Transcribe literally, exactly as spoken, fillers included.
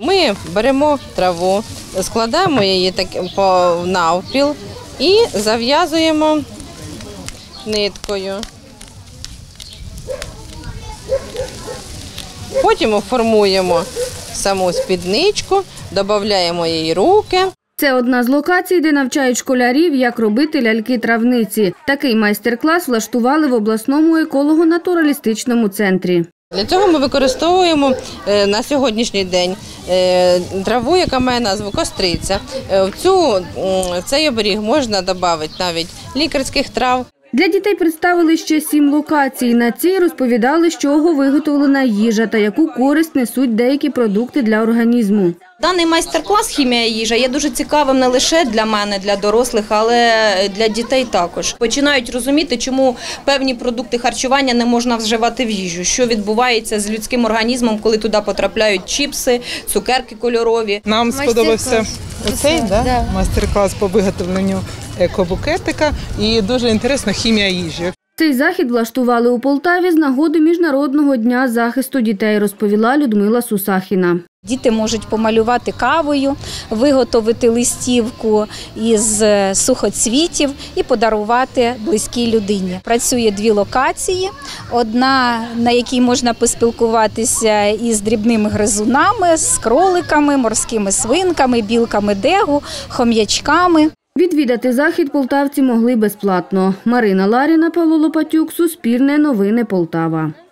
Ми беремо траву, складаємо її так по навпіл і зав'язуємо ниткою. Потім формуємо саму спідничку, додаємо їй руки. Це одна з локацій, де навчають школярів, як робити ляльки-травниці. Такий майстер-клас влаштували в обласному еколого-натуралістичному центрі. Для цього ми використовуємо на сьогоднішній день траву, яка має назву костриця. В цю, цей оберіг можна додати навіть лікарських трав. Для дітей представили ще сім локацій. На цій розповідали, з чого виготовлена їжа та яку користь несуть деякі продукти для організму. Даний майстер-клас «Хімія їжа» є дуже цікавим не лише для мене, для дорослих, але для дітей також. Починають розуміти, чому певні продукти харчування не можна вживати в їжу, що відбувається з людським організмом, коли туди потрапляють чіпси, цукерки кольорові. Нам сподобався оцей да? Да. майстер-клас по виготовленню екобукетика і дуже інтересна хімія їжі. Цей захід влаштували у Полтаві з нагоди Міжнародного дня захисту дітей, розповіла Людмила Сусахіна. Діти можуть помалювати кавою, виготовити листівку із сухоцвітів і подарувати близькій людині. Працює дві локації. Одна, на якій можна поспілкуватися із дрібними гризунами, з кроликами, морськими свинками, білками дегу, хом'ячками. Відвідати захід полтавці могли безплатно. Марина Ларіна, Павло Лопатюк, Суспільне новини Полтава.